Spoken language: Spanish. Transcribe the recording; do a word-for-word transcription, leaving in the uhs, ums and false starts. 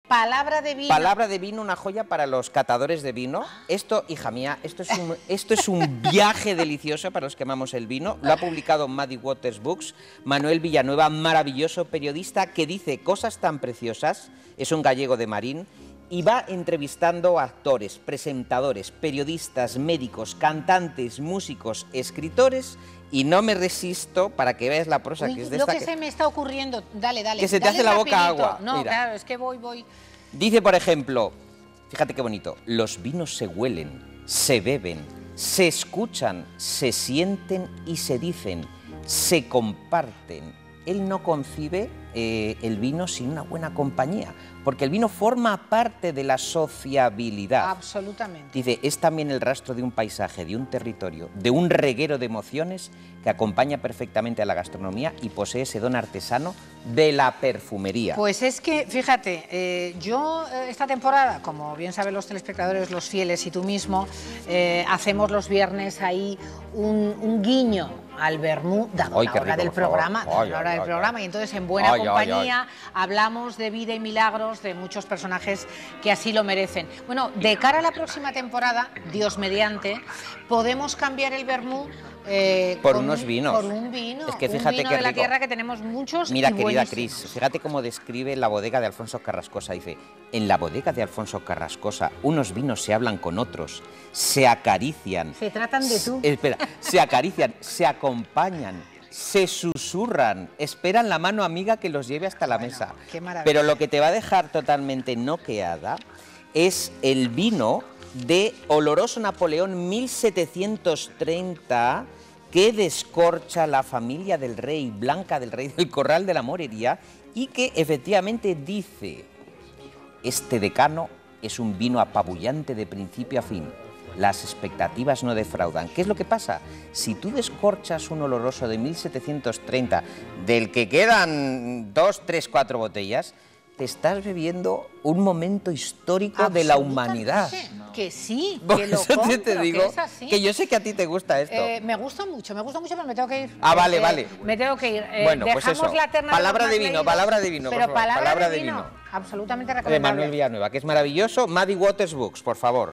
Palabra de vino. Palabra de vino, una joya para los catadores de vino. Esto, hija mía, esto es un, esto es un viaje delicioso para los que amamos el vino. Lo ha publicado Muddy Waters Books. Manuel Villanueva, maravilloso periodista que dice cosas tan preciosas. Es un gallego de Marín. Y va entrevistando a actores, presentadores, periodistas, médicos, cantantes, músicos, escritores. Y no me resisto para que veas la prosa Uy, que es de lo esta. que, que se me está ocurriendo, dale, dale. Que se te dale hace la boca rapidito. agua. No, Mira. claro, es que voy, voy. Dice, por ejemplo, fíjate qué bonito, los vinos se huelen, se beben, se escuchan, se sienten y se dicen, se comparten. Él no concibe eh, el vino sin una buena compañía, porque el vino forma parte de la sociabilidad. Absolutamente. Dice, es también el rastro de un paisaje, de un territorio, de un reguero de emociones que acompaña perfectamente a la gastronomía y posee ese don artesano de la perfumería. Pues es que, fíjate, eh, yo eh, esta temporada, como bien saben los telespectadores, los fieles y tú mismo, eh, hacemos los viernes ahí un, un guiño al vermú, dado Ay, la qué hora rico, del por favor. programa, dado Ay, la hora ay, del ay, programa, ay. y entonces en buena Ay, ay, compañía ay. hablamos de vida y milagros de muchos personajes que así lo merecen. Bueno, de cara a la próxima temporada, Dios mediante, podemos cambiar el vermú eh, Por con unos un- vinos. Por un vino, Es que un fíjate vino qué de la rico. tierra que tenemos muchos. Mira, y querida buenísimos. Cris, fíjate cómo describe la bodega de Alfonso Carrascosa. Dice, en la bodega de Alfonso Carrascosa, unos vinos se hablan con otros, se acarician. Se tratan de tú. Se, espera, se acarician, se acompañan, se susurran, esperan la mano amiga que los lleve hasta la Bueno, mesa. qué maravilla. Pero lo que te va a dejar totalmente noqueada es el vino de Oloroso Napoleón mil setecientos treinta, que descorcha la familia del rey, Blanca del Rey del Corral de la Morería, y que efectivamente dice, este decano es un vino apabullante de principio a fin. Las expectativas no defraudan. ¿Qué es lo que pasa? Si tú descorchas un oloroso de mil setecientos treinta, del que quedan dos, tres, cuatro botellas, te estás bebiendo un momento histórico de la humanidad. Que sí, Por que lo eso te, compro, te digo que es así. que yo sé que a ti te gusta esto. Eh, me gusta mucho, me gusta mucho, pero me tengo que ir. Ah, vale, Eh, vale. Me tengo que ir. Eh, Bueno, pues dejamos eso. la terna Palabra los de más vino, leídos, palabra de vino, Pero por favor, palabra, palabra de de vino, vino. absolutamente De recomendable. Manuel Villanueva, que es maravilloso. Muddy Waters Books, por favor.